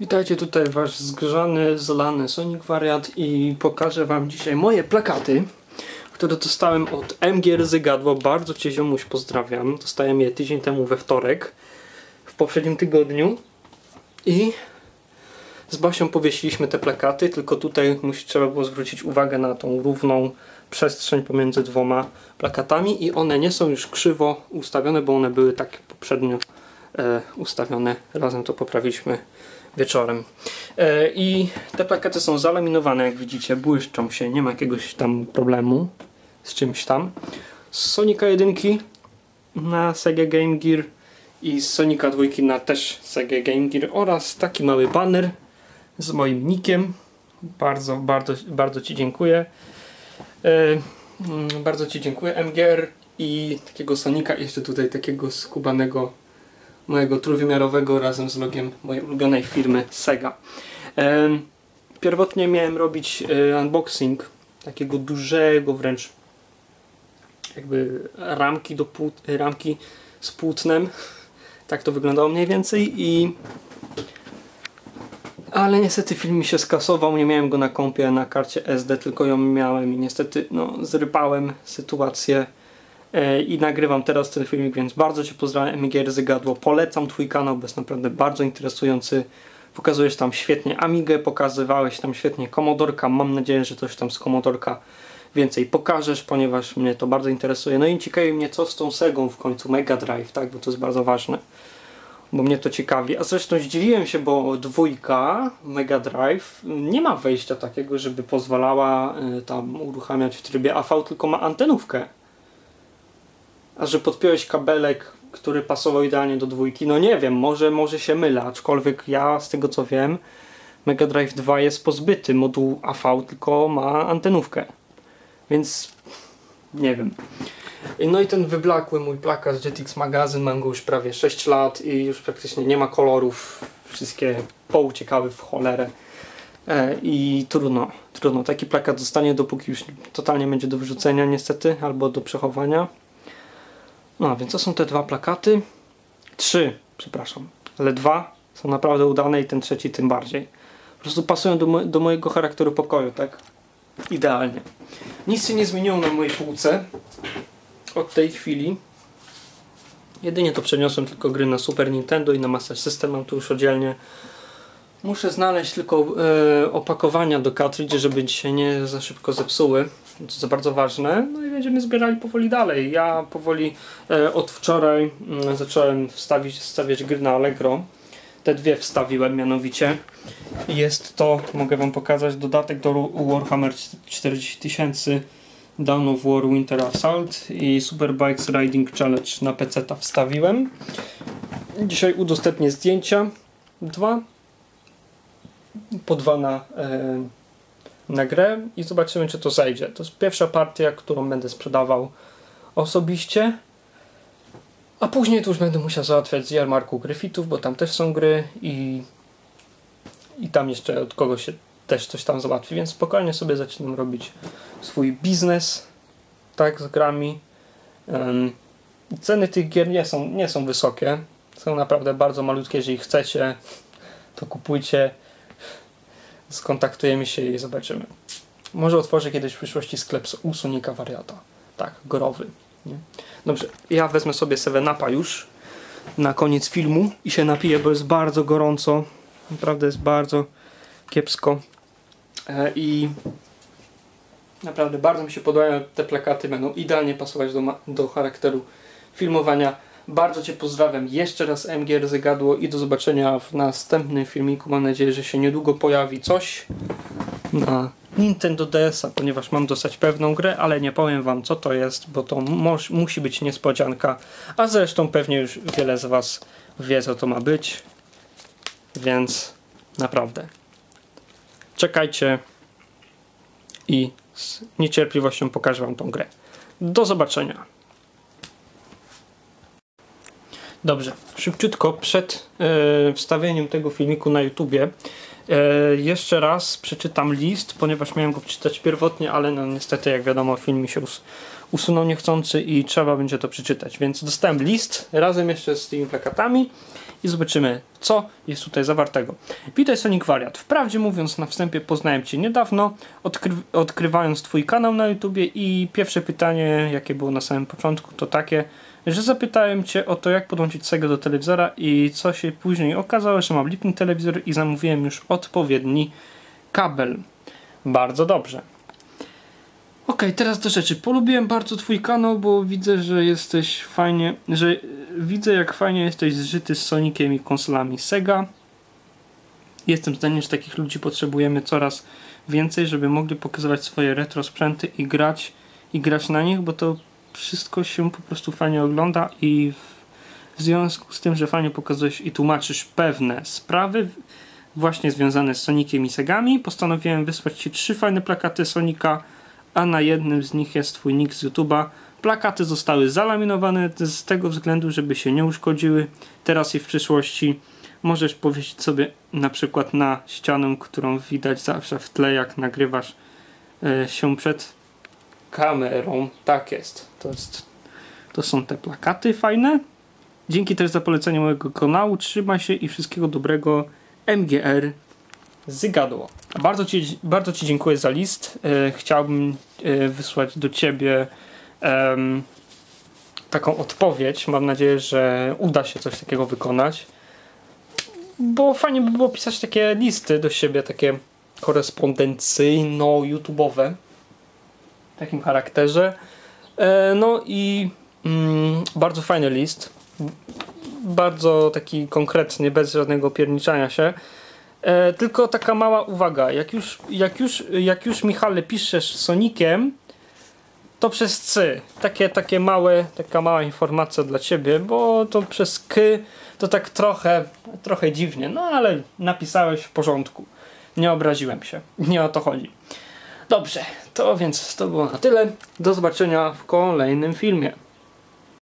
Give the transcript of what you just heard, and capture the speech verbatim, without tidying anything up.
Witajcie, tutaj wasz zgrzany, zlany Sonic Wariat i pokażę wam dzisiaj moje plakaty, które dostałem od M G Rzygadło. Bardzo cię, ziomuś, pozdrawiam. Dostałem je tydzień temu we wtorek, w poprzednim tygodniu, i z Basią powiesiliśmy te plakaty, tylko tutaj musi, trzeba było zwrócić uwagę na tą równą przestrzeń pomiędzy dwoma plakatami i one nie są już krzywo ustawione, bo one były tak poprzednio e, ustawione. Razem to poprawiliśmy wieczorem. E, I te plakaty są zalaminowane, jak widzicie, błyszczą się, nie ma jakiegoś tam problemu z czymś tam. Z Sonika jeden na Sega Game Gear i z Sonika dwa na też Sega Game Gear oraz taki mały banner z moim nickiem. Bardzo, bardzo, bardzo ci dziękuję. E, bardzo ci dziękuję, M G R, i takiego Sonika, i jeszcze tutaj takiego skubanego mojego trójwymiarowego razem z logiem mojej ulubionej firmy Sega. E, pierwotnie miałem robić e, unboxing takiego dużego wręcz jakby ramki, do płót, ramki z płótnem. Tak to wyglądało mniej więcej, i ale niestety film mi się skasował, nie miałem go na kompie, na karcie S D, tylko ją miałem i niestety no, zrypałem sytuację e, i nagrywam teraz ten filmik, więc bardzo cię pozdrawiam, M G Rzygadło. Polecam twój kanał, bo jest naprawdę bardzo interesujący. Pokazujesz tam świetnie Amigę, pokazywałeś tam świetnie Commodorka. Mam nadzieję, że coś tam z Commodorka więcej pokażesz, ponieważ mnie to bardzo interesuje. No i ciekawi mnie, co z tą Segą w końcu, Mega Drive, tak, bo to jest bardzo ważne, bo mnie to ciekawi. A zresztą zdziwiłem się, bo dwójka Mega Drive nie ma wejścia takiego, żeby pozwalała y, tam uruchamiać w trybie A V, tylko ma antenówkę. A że podpiąłeś kabelek, który pasował idealnie do dwójki, no nie wiem, może, może się mylę, aczkolwiek ja z tego co wiem, Mega Drive dwa jest pozbyty modułu A V, tylko ma antenówkę. Więc nie wiem. No i ten wyblakły mój plakat z Jetix Magazine, mam go już prawie sześć lat i już praktycznie nie ma kolorów. Wszystkie pouciekały w cholerę. E, I trudno, trudno. Taki plakat zostanie, dopóki już totalnie będzie do wyrzucenia niestety, albo do przechowania. No więc to są te dwa plakaty. Trzy, przepraszam. Ale dwa są naprawdę udane i ten trzeci tym bardziej. Po prostu pasują do, mo do mojego charakteru pokoju, tak? Idealnie. Nic się nie zmieniło na mojej półce od tej chwili. Jedynie to przeniosłem tylko gry na Super Nintendo i na Master System, mam tu już oddzielnie. Muszę znaleźć tylko e, opakowania do cartridge, żeby dzisiaj nie za szybko zepsuły. To jest bardzo ważne. No i będziemy zbierali powoli dalej. Ja powoli e, od wczoraj e, zacząłem wstawić, wstawiać gry na Allegro. Te dwie wstawiłem mianowicie. Jest to, mogę wam pokazać, dodatek do Warhammer czterdzieści tysięcy, Dawn of War Winter Assault i Super Bikes Riding Challenge na peceta wstawiłem. Dzisiaj udostępnię zdjęcia. Dwa. Po dwa na, e, na grę i zobaczymy, czy to zajdzie. To jest pierwsza partia, którą będę sprzedawał osobiście. A później to już będę musiał załatwiać z jarmarku Gryfitów, bo tam też są gry i, i tam jeszcze od kogoś się też coś tam załatwi, więc spokojnie sobie zaczynam robić swój biznes, tak, z grami. Um, ceny tych gier nie są, nie są wysokie, są naprawdę bardzo malutkie. Jeżeli chcecie, to kupujcie, skontaktujemy się i zobaczymy. Może otworzę kiedyś w przyszłości sklep u Sonika Wariata, tak, growy. Nie? Dobrze, ja wezmę sobie seven upa już na koniec filmu i się napiję, bo jest bardzo gorąco. Naprawdę jest bardzo kiepsko. E, I naprawdę bardzo mi się podobają te plakaty, będą idealnie pasować do, do charakteru filmowania. Bardzo cię pozdrawiam jeszcze raz, M G Rzygadło, i do zobaczenia w następnym filmiku. Mam nadzieję, że się niedługo pojawi coś na Nintendo D S a, ponieważ mam dostać pewną grę, ale nie powiem wam, co to jest, bo to musi być niespodzianka, a zresztą pewnie już wiele z was wie, co to ma być, więc naprawdę czekajcie i z niecierpliwością pokażę wam tą grę. Do zobaczenia. Dobrze, szybciutko przed yy, wstawieniem tego filmiku na YouTubie E, jeszcze raz przeczytam list, ponieważ miałem go przeczytać pierwotnie, ale no niestety, jak wiadomo, film mi się us usunął niechcący i trzeba będzie to przeczytać. Więc dostałem list razem jeszcze z tymi plakatami i zobaczymy, co jest tutaj zawartego. Witaj Sonic Wariat. Wprawdzie mówiąc na wstępie poznałem Cię niedawno, odkry odkrywając Twój kanał na YouTubie i pierwsze pytanie, jakie było na samym początku, to takie, że zapytałem Cię o to, jak podłączyć Sega do telewizora i co się później okazało, że mam lipny telewizor i zamówiłem już odpowiedni kabel. Bardzo dobrze. Ok, teraz do rzeczy. Polubiłem bardzo Twój kanał, bo widzę, że jesteś fajnie, że widzę, jak fajnie jesteś zżyty z Soniciem i konsolami Sega. Jestem zdania, że takich ludzi potrzebujemy coraz więcej, żeby mogli pokazywać swoje retro sprzęty i grać, i grać na nich, bo to wszystko się po prostu fajnie ogląda i w, w związku z tym, że fajnie pokazujesz i tłumaczysz pewne sprawy właśnie związane z Soniciem i Segami, postanowiłem wysłać Ci trzy fajne plakaty Sonika, a na jednym z nich jest Twój nick z YouTube'a. Plakaty zostały zalaminowane z tego względu, żeby się nie uszkodziły. Teraz i w przyszłości możesz powiesić sobie na przykład na ścianę, którą widać zawsze w tle, jak nagrywasz e, się przed kamerą. Tak jest. To jest. To są te plakaty fajne. Dzięki też za polecenie mojego kanału. Trzymaj się i wszystkiego dobrego. M G R Zygadło. Bardzo Ci, bardzo Ci dziękuję za list. E, chciałbym e, wysłać do Ciebie e, taką odpowiedź. Mam nadzieję, że uda się coś takiego wykonać. Bo fajnie by było pisać takie listy do siebie, takie korespondencyjno-youtubowe w takim charakterze. E, no i mm, bardzo fajny list. Bardzo taki konkretny, bez żadnego pierniczania się. E, tylko taka mała uwaga, jak już, jak już, jak już Michale piszesz Soniciem, to przez C. Takie, takie małe, taka mała informacja dla Ciebie, bo to przez K to tak trochę, trochę dziwnie, no ale napisałeś w porządku. Nie obraziłem się, nie o to chodzi. Dobrze, to więc to było na tyle. Do zobaczenia w kolejnym filmie.